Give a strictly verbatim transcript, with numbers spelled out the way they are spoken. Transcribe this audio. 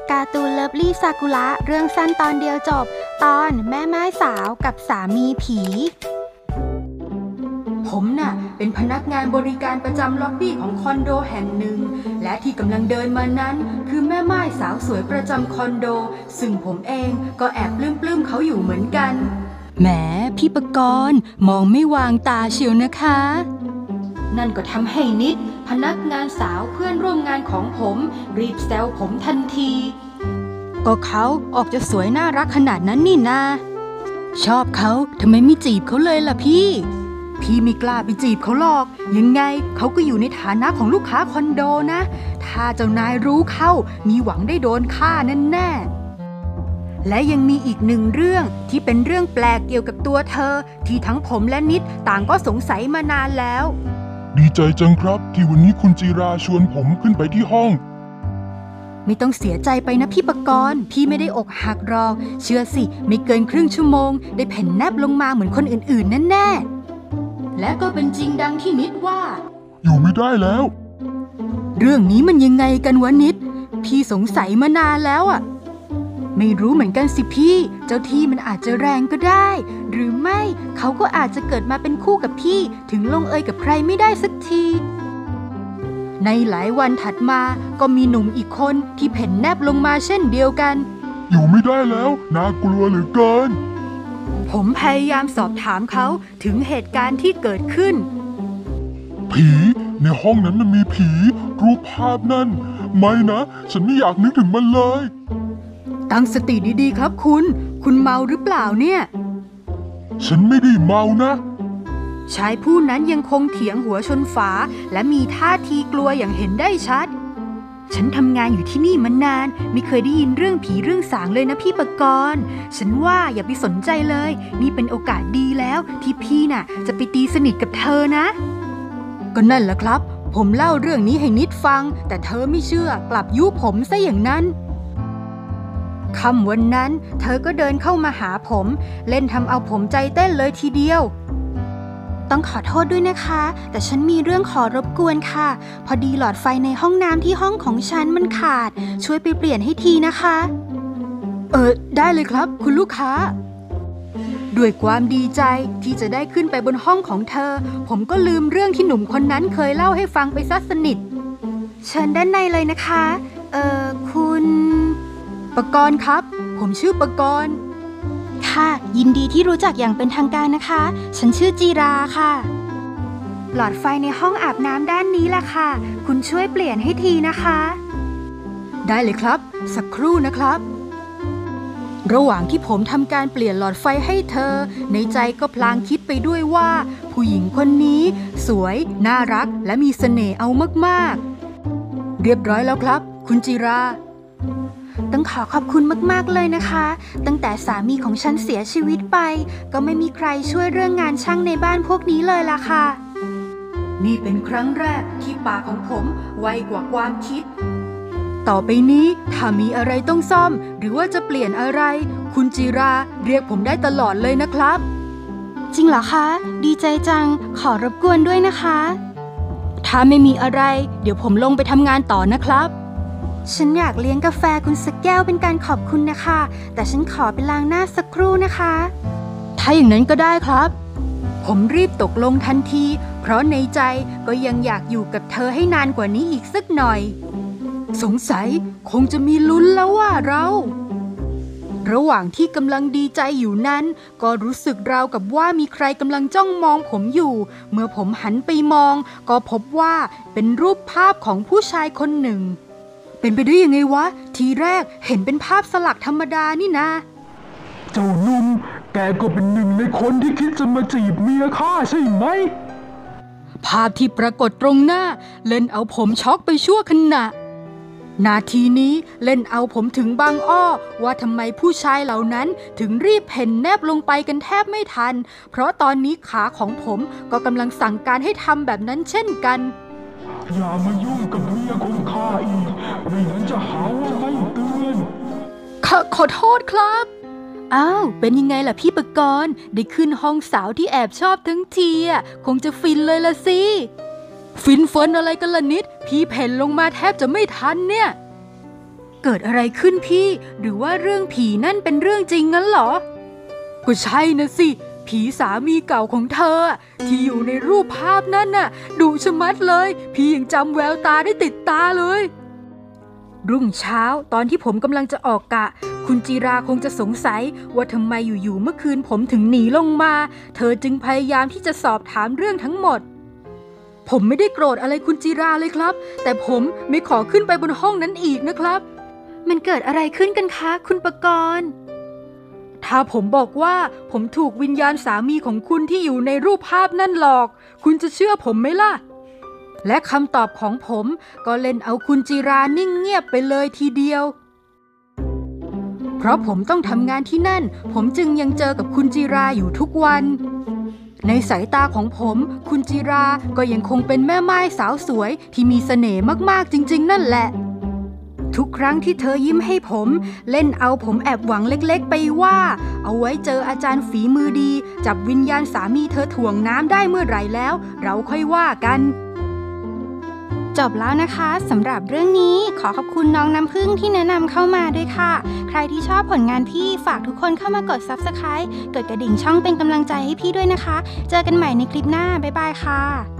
การ์ตูนเลิฟลี่ซากุระเรื่องสั้นตอนเดียวจบตอนแม่ไม้สาวกับสามีผีผมน่ะเป็นพนักงานบริการประจำล็อบบี้ของคอนโดแห่งหนึ่งและที่กำลังเดินมานั้นคือแม่ไม้สาวสวยประจำคอนโดซึ่งผมเองก็แอบปลื้มๆเขาอยู่เหมือนกันแหมพี่ประกรณ์มองไม่วางตาเชียวนะคะนั่นก็ทำให้นิดพนักงานสาวเพื่อนร่วมงานของผมรีบแซวผมทันทีก็เขาออกจะสวยน่ารักขนาดนั้นนี่นาชอบเขาทำไมไม่จีบเขาเลยล่ะพี่พี่ไม่กล้าไปจีบเขาหรอกยังไงเขาก็อยู่ในฐานะของลูกค้าคอนโดนะถ้าเจ้านายรู้เข้ามีหวังได้โดนฆ่าแน่ๆและยังมีอีกหนึ่งเรื่องที่เป็นเรื่องแปลกเกี่ยวกับตัวเธอที่ทั้งผมและนิดต่างก็สงสัยมานานแล้วดีใจจังครับที่วันนี้คุณจีราชวนผมขึ้นไปที่ห้องไม่ต้องเสียใจไปนะพี่ประกรณ์พี่ไม่ได้อกหักหรอกเชื่อสิไม่เกินครึ่งชั่วโมงได้แผ่นแนบลงมาเหมือนคนอื่นๆแน่ๆและก็เป็นจริงดังที่นิดว่าอยู่ไม่ได้แล้วเรื่องนี้มันยังไงกันวะนิดพี่สงสัยมานานแล้วอ่ะไม่รู้เหมือนกันสิพี่เจ้าที่มันอาจจะแรงก็ได้หรือไม่เขาก็อาจจะเกิดมาเป็นคู่กับพี่ถึงลงเอยกับใครไม่ได้สักทีในหลายวันถัดมาก็มีหนุ่มอีกคนที่เพ่นแนบลงมาเช่นเดียวกันอยู่ไม่ได้แล้วน่ากลัวเหลือเกินผมพยายามสอบถามเขาถึงเหตุการณ์ที่เกิดขึ้นผีในห้องนั้นมันมีผีรูปภาพนั่นไม่นะฉันไม่อยากนึกถึงมันเลยตั้งสติดีๆครับคุณคุณเมาหรือเปล่าเนี่ยฉันไม่ได้เมานะชายผู้นั้นยังคงเถียงหัวชนฝาและมีท่าทีกลัวอย่างเห็นได้ชัดฉันทำงานอยู่ที่นี่มานานไม่เคยได้ยินเรื่องผีเรื่องสางเลยนะพี่ประกรณ์ฉันว่าอย่าไปสนใจเลยนี่เป็นโอกาสดีแล้วที่พี่น่ะจะไปตีสนิทกับเธอนะก็นั่นแหละครับผมเล่าเรื่องนี้ให้นิดฟังแต่เธอไม่เชื่อกลับยุผมซะอย่างนั้นค่ำวันนั้นเธอก็เดินเข้ามาหาผมเล่นทำเอาผมใจเต้นเลยทีเดียวต้องขอโทษด้วยนะคะแต่ฉันมีเรื่องขอรบกวนค่ะพอดีหลอดไฟในห้องน้ำที่ห้องของฉันมันขาดช่วยไปเปลี่ยนให้ทีนะคะเออได้เลยครับคุณลูกค้าด้วยความดีใจที่จะได้ขึ้นไปบนห้องของเธอผมก็ลืมเรื่องที่หนุ่มคนนั้นเคยเล่าให้ฟังไปซะสนิทเชิญด้านในเลยนะคะเออคุณประกรณ์ครับผมชื่อประกรณ์ค่ะยินดีที่รู้จักอย่างเป็นทางการนะคะฉันชื่อจีราค่ะหลอดไฟในห้องอาบน้ำด้านนี้ล่ะค่ะคุณช่วยเปลี่ยนให้ทีนะคะได้เลยครับสักครู่นะครับระหว่างที่ผมทำการเปลี่ยนหลอดไฟให้เธอในใจก็พลางคิดไปด้วยว่าผู้หญิงคนนี้สวยน่ารักและมีเสน่ห์เอามากๆเรียบร้อยแล้วครับคุณจีราต้องขอขอบคุณมากๆเลยนะคะตั้งแต่สามีของฉันเสียชีวิตไปก็ไม่มีใครช่วยเรื่องงานช่างในบ้านพวกนี้เลยล่ะค่ะนี่เป็นครั้งแรกที่ปากของผมไวกว่าความคิดต่อไปนี้ถ้ามีอะไรต้องซ่อมหรือว่าจะเปลี่ยนอะไรคุณจีราเรียกผมได้ตลอดเลยนะครับจริงเหรอคะดีใจจังขอรบกวนด้วยนะคะถ้าไม่มีอะไรเดี๋ยวผมลงไปทำงานต่อนะครับฉันอยากเลี้ยงกาแฟคุณสักแก้วเป็นการขอบคุณนะคะแต่ฉันขอไปล้างหน้าสักครู่นะคะถ้าอย่างนั้นก็ได้ครับผมรีบตกลงทันทีเพราะในใจก็ยังอยากอยู่กับเธอให้นานกว่านี้อีกสักหน่อยสงสัยคงจะมีลุ้นแล้วว่าเราระหว่างที่กำลังดีใจอยู่นั้นก็รู้สึกราวกับว่ามีใครกำลังจ้องมองผมอยู่เมื่อผมหันไปมองก็พบว่าเป็นรูปภาพของผู้ชายคนหนึ่งเป็นไปได้ยังไงวะทีแรกเห็นเป็นภาพสลักธรรมดานี่นะเจ้าหนุ่มแกก็เป็นหนึ่งในคนที่คิดจะมาจีบเมียข้าใช่ไหมภาพที่ปรากฏตรงหน้าเล่นเอาผมช็อกไปชั่วขณะนาทีนี้เล่นเอาผมถึงบางอ้อว่าทำไมผู้ชายเหล่านั้นถึงรีบเพ่นแนบลงไปกันแทบไม่ทันเพราะตอนนี้ขาของผมก็กำลังสั่งการให้ทำแบบนั้นเช่นกันอย่ามายุ่งกับเมียของข้าอีกไม่งั้นจะหาว่าไม่เตือนขอขอโทษครับอ้าวเป็นยังไงล่ะพี่ประกรณ์ได้ขึ้นห้องสาวที่แอบชอบทั้งทีอ่ะคงจะฟินเลยละสิฟินเฟินอะไรกันล่ะนิดพี่เพ่นลงมาแทบจะไม่ทันเนี่ยเกิดอะไรขึ้นพี่หรือว่าเรื่องผีนั่นเป็นเรื่องจริงงั้นเหรอก็ใช่นะสิผีสามีเก่าของเธอที่อยู่ในรูปภาพนั่นน่ะดุชะมัดเลยพี่ยังจำแววตาได้ติดตาเลยรุ่งเช้าตอนที่ผมกำลังจะออกกะคุณจิราคงจะสงสัยว่าทำไมอยู่ๆเมื่อคืนผมถึงหนีลงมาเธอจึงพยายามที่จะสอบถามเรื่องทั้งหมดผมไม่ได้โกรธอะไรคุณจิราเลยครับแต่ผมไม่ขอขึ้นไปบนห้องนั้นอีกนะครับมันเกิดอะไรขึ้นกันคะคุณประกรณ์ถ้าผมบอกว่าผมถูกวิญญาณสามีของคุณที่อยู่ในรูปภาพนั่นหลอกคุณจะเชื่อผมไหมล่ะและคำตอบของผมก็เล่นเอาคุณจิรานิ่งเงียบไปเลยทีเดียวเพราะผมต้องทำงานที่นั่นผมจึงยังเจอกับคุณจิราอยู่ทุกวันในสายตาของผมคุณจิราก็ยังคงเป็นแม่ไม้สาวสวยที่มีเสน่ห์มากๆจริงๆนั่นแหละทุกครั้งที่เธอยิ้มให้ผมเล่นเอาผมแอบหวังเล็กๆไปว่าเอาไว้เจออาจารย์ฝีมือดีจับวิญญาณสามีเธอถ่วงน้ำได้เมื่อไหร่แล้วเราค่อยว่ากันจบแล้วนะคะสำหรับเรื่องนี้ขอขอบคุณน้องน้ำพึ่งที่แนะนำเข้ามาด้วยค่ะใครที่ชอบผลงานพี่ฝากทุกคนเข้ามากด ซับสไครบ์ กดกระดิ่งช่องเป็นกำลังใจให้พี่ด้วยนะคะเจอกันใหม่ในคลิปหน้าบ๊ายบายค่ะ